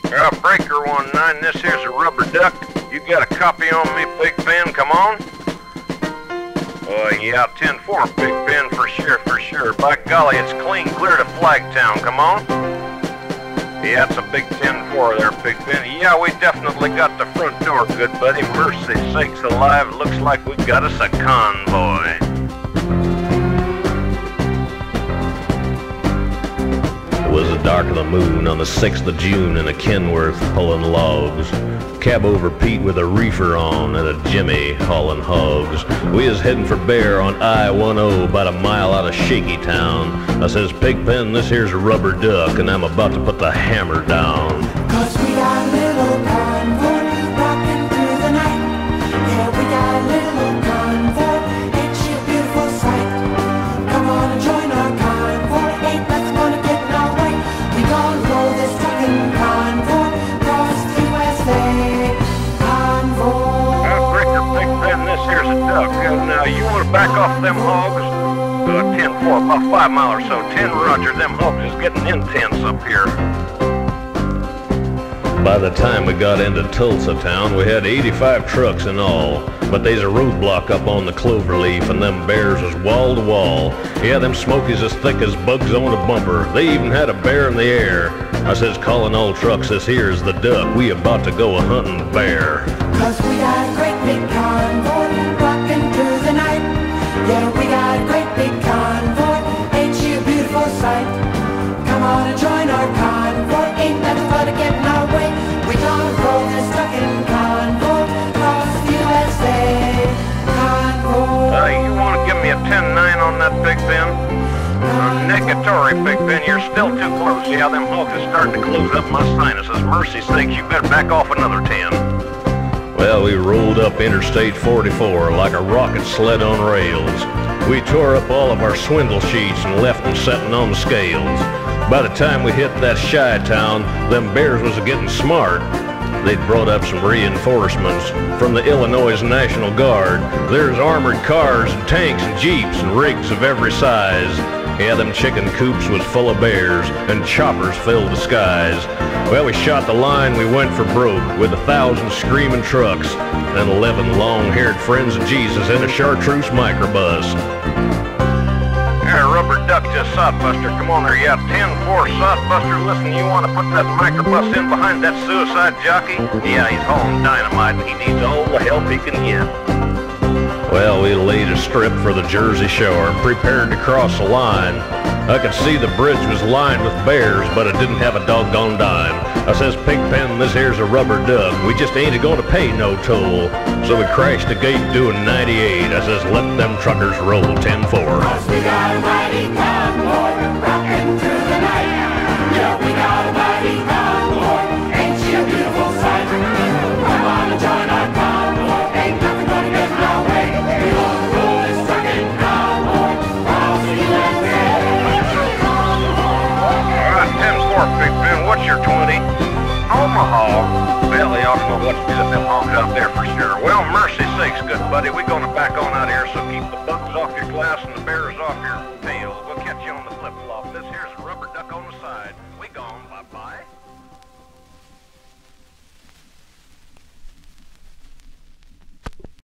Breaker 19, this here's a rubber duck. You got a copy on me, Big Ben, come on? Yeah, 10-4, Big Ben, for sure. By golly, it's clean clear to Flagtown, come on? Yeah, it's a big 10-4 there, Big Ben. Yeah, we definitely got the front door, good buddy. Mercy sakes alive, looks like we got us a convoy. It was the dark of the moon on the 6th of June in a Kenworth pulling logs. Cab over Pete with a reefer on and a Jimmy hauling hogs. We was heading for Bear on I-10 about a mile out of Shaky Town. I says, Pigpen, this here's a rubber duck and I'm about to put the hammer down. 'Cause we got a little convoy rocking through the night. Yeah, we got a little convoy, ain't she a beautiful sight? Come on and join our convoy, ain't nothing gonna get in our way. We gonna roll this trucking convoy across the USA. Breaker, Big Ben, this here's a duck. Now, you want to back off them hogs? 10-4, about 5 mile or so. 10 Roger, them hogs is getting intense up here. By the time we got into Tulsa town, we had 85 trucks in all. But they's a roadblock up on the Cloverleaf, and them bears was wall to wall. Yeah, them smokies as thick as bugs on a bumper. They even had a bear in the air. I says, calling all trucks, this here's the duck. We about to go a-hunting bear. 'Cause we got a great big convoy rocking through the night. Yeah, we got a great big convoy, ain't she a beautiful sight? Come on and join our convoy, ain't nothing but to get in our way. We gonna roll this trucking convoy across the USA. Convoy. You want to give me a 10-9 on that, Big Ben? Negatory, Big Ben, you're still too close. Yeah, them hogs is starting to close up my sinuses. Mercy sakes, you better back off another 10. Well, we rolled up Interstate 44 like a rocket sled on rails. We tore up all of our swindle sheets and left them setting on the scales. By the time we hit that shy town, them bears was getting smart. They'd brought up some reinforcements from the Illinois National Guard. There's armored cars and tanks and jeeps and rigs of every size. Yeah, them chicken coops was full of bears and choppers filled the skies. Well, we shot the line, we went for broke with 1,000 screaming trucks and 11 long-haired friends of Jesus in a chartreuse microbus. Rubber duck just sodbuster. Come on there, yeah, 10-4 sodbuster. Listen, you want to put that microbus in behind that suicide jockey? Yeah, he's hauling dynamite and he needs all the help he can get. Well, we laid a strip for the Jersey Shore and prepared to cross the line. I could see the bridge was lined with bears, but it didn't have a doggone dime. I says, Pigpen, this here's a rubber duck. We just ain't gonna pay no toll. So we crashed the gate doing 98. I says, let them truckers roll 10-4. 'Cause we got a mighty convoy rocking through the night. Yeah, we got a mighty convoy, ain't she a beautiful sight? Come on and join our convoy, ain't nothing gonna get in our way. We gonna roll this trucking convoy across the USA. 10-4, Big Ben, what's your 20? Omaha. Well, they ought to know what to do with them hogs out there for sure. Well, mercy sakes, good buddy, we're gonna back on out here, so keep the bugs off your glass and the bears off your